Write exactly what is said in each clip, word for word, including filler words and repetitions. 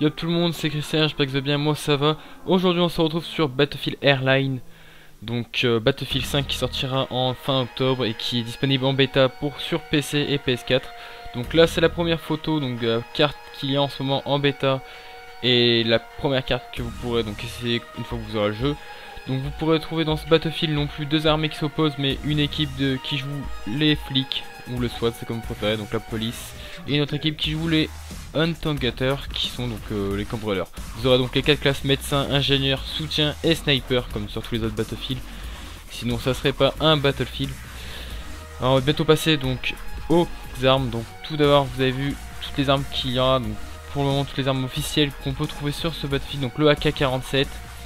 Yo tout le monde, c'est Christian, j'espère que vous allez bien, moi ça va. Aujourd'hui on se retrouve sur Battlefield Airline. Donc euh, Battlefield cinq qui sortira en fin octobre et qui est disponible en bêta pour sur P C et P S quatre. Donc là c'est la première photo donc de la carte qu'il y a en ce moment en bêta. Et la première carte que vous pourrez donc essayer une fois que vous aurez le jeu. Donc vous pourrez trouver dans ce Battlefield non plus deux armées qui s'opposent, mais une équipe de qui joue les flics ou le SWAT, c'est comme vous préférez, donc la police, et une autre équipe qui joue les Untangateurs, qui sont donc euh, les cambrioleurs. Vous aurez donc les quatre classes médecin, ingénieur, soutien et sniper, comme sur tous les autres Battlefield. Sinon ça serait pas un Battlefield. Alors on va bientôt passer donc aux armes. Donc tout d'abord vous avez vu toutes les armes qu'il y a, donc pour le moment toutes les armes officielles qu'on peut trouver sur ce Battlefield. Donc le A K quarante-sept,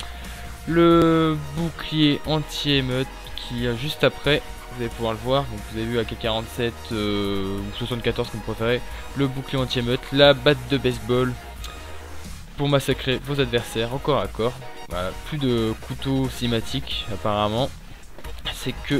le bouclier anti-émeute qui est juste après, vous allez pouvoir le voir. Donc vous avez vu A K quarante-sept euh, ou soixante-quatorze comme vous préférez, le bouclier anti-émeute, la batte de baseball pour massacrer vos adversaires au corps à corps. Voilà, plus de couteaux cinématiques apparemment, c'est que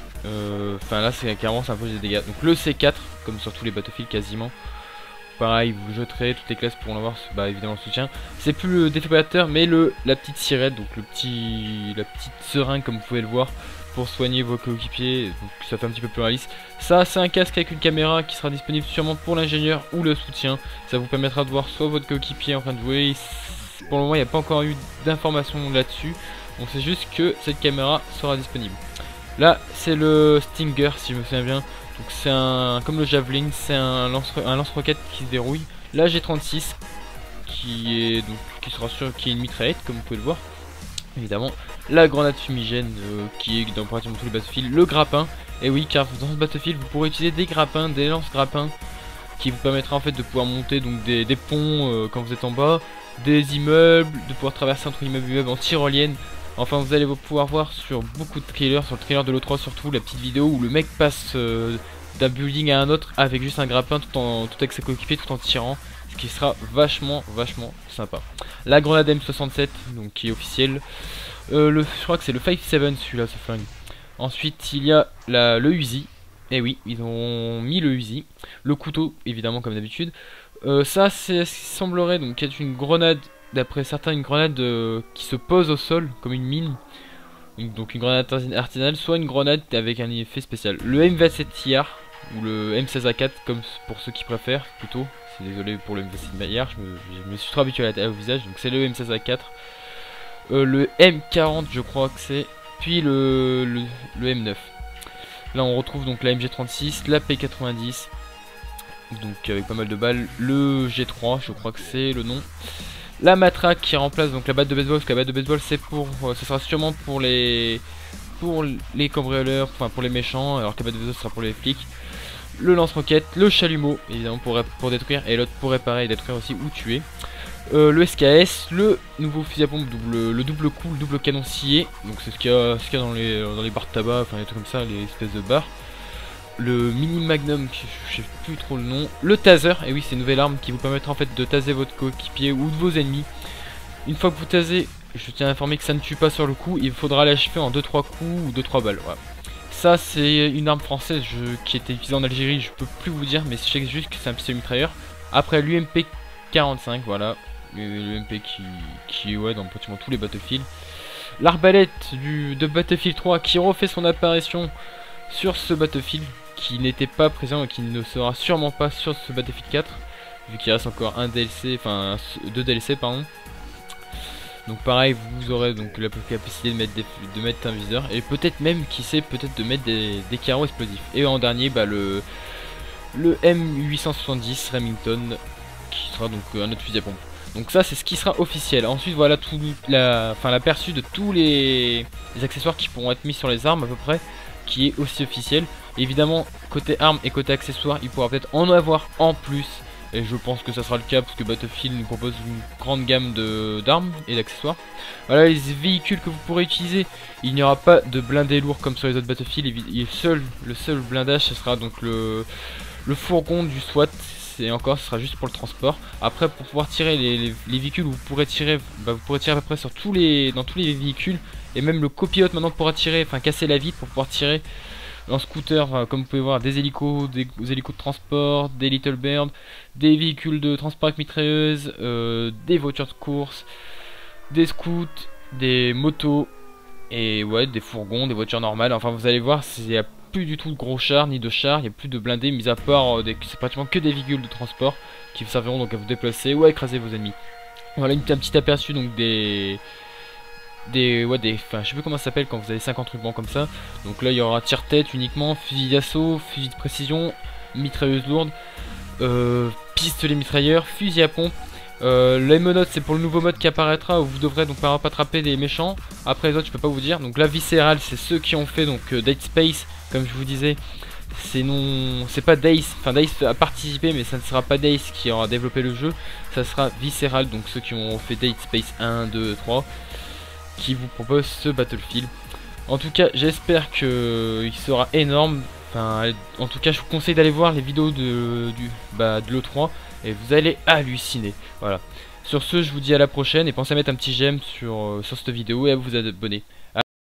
enfin euh, là c'est carrément ça impose des dégâts. Donc le C quatre comme sur tous les Battlefield quasiment. Pareil, vous jeterez toutes les classes pour en avoir, bah évidemment le soutien. C'est plus le défibrillateur, mais le la petite sirène, donc le petit la petite seringue comme vous pouvez le voir pour soigner vos coéquipiers. Donc ça fait un petit peu plus réaliste. Ça, c'est un casque avec une caméra qui sera disponible sûrement pour l'ingénieur ou le soutien. Ça vous permettra de voir soit votre coéquipier en train de jouer. Pour le moment, il n'y a pas encore eu d'informations là-dessus. On sait juste que cette caméra sera disponible. Là, c'est le Stinger, si je me souviens bien. Donc c'est un, comme le Javelin, c'est un lance un lance-roquette qui se dérouille. La G trente-six qui est donc qui sera sûr qui est une mitraillette comme vous pouvez le voir. Évidemment, la grenade fumigène euh, qui est dans pratiquement tous les Battlefield, le grappin. Et oui, car dans ce Battlefield vous pourrez utiliser des grappins, des lance-grappins qui vous permettra en fait de pouvoir monter donc des, des ponts euh, quand vous êtes en bas, des immeubles, de pouvoir traverser entre immeubles et immeubles en tyrolienne. Enfin, vous allez pouvoir voir sur beaucoup de trailers, sur le trailer de l'O trois surtout, la petite vidéo où le mec passe euh, d'un building à un autre avec juste un grappin tout, en, tout avec ses coéquipiers, tout en tirant, ce qui sera vachement, vachement sympa. La grenade M soixante-sept, donc qui est officielle. Euh, le, je crois que c'est le cinq sept celui-là, ce flingue. Ensuite, il y a la, le Uzi. Et oui, ils ont mis le Uzi. Le couteau, évidemment, comme d'habitude. Euh, ça, c'est ce qui semblerait donc être une grenade. D'après certains, une grenade euh, qui se pose au sol comme une mine, une, donc une grenade artisanale, soit une grenade avec un effet spécial. Le M vingt-sept I R ou le M seize A quatre, comme pour ceux qui préfèrent plutôt. C'est désolé pour le M vingt-sept I R, je me, je me suis trop habitué à la, au visage, donc c'est le M seize A quatre. Euh, le M quarante, je crois que c'est, puis le, le, le M neuf. Là, on retrouve donc la M G trente-six, la P quatre-vingt-dix, donc avec pas mal de balles. Le G trois, je crois que c'est le nom. La matraque qui remplace donc la batte de baseball, parce que la batte de baseball c'est pour, euh, ça sera sûrement pour les pour les cambrioleurs, enfin pour les méchants, alors que la batte de baseball sera pour les flics. Le lance-roquette, le chalumeau évidemment pour, pour détruire, et l'autre pour réparer et détruire aussi ou tuer. Euh, le S K S, le nouveau fusil à pompe, double, le double coup, le double canon scié, donc c'est ce qu'il y a, ce qu'il y a dans les dans les barres de tabac, enfin les trucs comme ça, les espèces de barres. Le mini magnum, je sais plus trop le nom. Le taser, et oui c'est une nouvelle arme qui vous permettra en fait de taser votre coéquipier ou de vos ennemis. Une fois que vous tasez, je tiens à informer que ça ne tue pas sur le coup, il faudra l'achever en deux trois coups ou deux trois balles. Voilà. Ça c'est une arme française je, qui était utilisée en Algérie, je peux plus vous dire, mais je sais juste que c'est un pistolet mitrailleur. Après l'U M P quarante-cinq, voilà, l'U M P qui, qui est ouais, dans pratiquement tous les Battlefield. L'arbalète de Battlefield trois qui refait son apparition sur ce Battlefield, qui n'était pas présent et qui ne sera sûrement pas sur ce Battlefield quatre, vu qu'il reste encore un D L C, enfin deux D L C pardon. Donc pareil, vous aurez donc la capacité de mettre, des, de mettre un viseur, et peut-être même, qui sait, peut-être de mettre des, des carreaux explosifs. Et en dernier, bah le, le M huit cent soixante-dix Remington, qui sera donc un autre fusil à pompe. Donc ça c'est ce qui sera officiel. Ensuite voilà tout la, enfin l'aperçu de tous les, les accessoires qui pourront être mis sur les armes à peu près, qui est aussi officiel. Évidemment côté armes et côté accessoires il pourra peut-être en avoir en plus, et je pense que ça sera le cas parce que Battlefield nous propose une grande gamme d'armes et d'accessoires. Voilà les véhicules que vous pourrez utiliser. Il n'y aura pas de blindés lourds comme sur les autres Battlefield. Et seul, le seul blindage ce sera donc le, le fourgon du SWAT. Et encore ce sera juste pour le transport. Après pour pouvoir tirer les, les, les véhicules, vous pourrez tirer bah, vous pourrez tirer à peu près sur tous les dans tous les véhicules, et même le copilote maintenant pourra tirer, enfin casser la vitre pour pouvoir tirer En scooter, enfin, comme vous pouvez voir, des hélicos, des, des hélicos de transport, des Little Bird, des véhicules de transport avec mitrailleuse, euh, des voitures de course, des scouts, des motos, et ouais, des fourgons, des voitures normales. Enfin, vous allez voir, il n'y a plus du tout de gros chars ni de chars, il n'y a plus de blindés, mis à part euh, des, c'est pratiquement que des véhicules de transport qui vous serviront donc à vous déplacer ou à écraser vos ennemis. Voilà une, un petit aperçu donc des des ouais des enfin je sais plus comment ça s'appelle quand vous avez cinquante rubans comme ça. Donc là il y aura tire-tête uniquement, fusil d'assaut, fusil de précision, mitrailleuse lourde, euh, pistolet mitrailleur, fusil à pompe. Euh, les menottes c'est pour le nouveau mode qui apparaîtra où vous devrez donc par exemple attraper des méchants. Après les autres je peux pas vous dire. Donc la viscérale c'est ceux qui ont fait donc euh, Dead Space comme je vous disais. C'est non, c'est pas Dace, enfin Dace a participé mais ça ne sera pas Dace qui aura développé le jeu, ça sera Visceral, donc ceux qui ont fait Dead Space un, deux, trois, qui vous proposent ce Battlefield. En tout cas j'espère qu'il sera énorme, enfin en tout cas je vous conseille d'aller voir les vidéos de, du, bah, de l'E trois et vous allez halluciner, voilà. Sur ce je vous dis à la prochaine et pensez à mettre un petit j'aime sur, euh, sur cette vidéo et à vous abonner.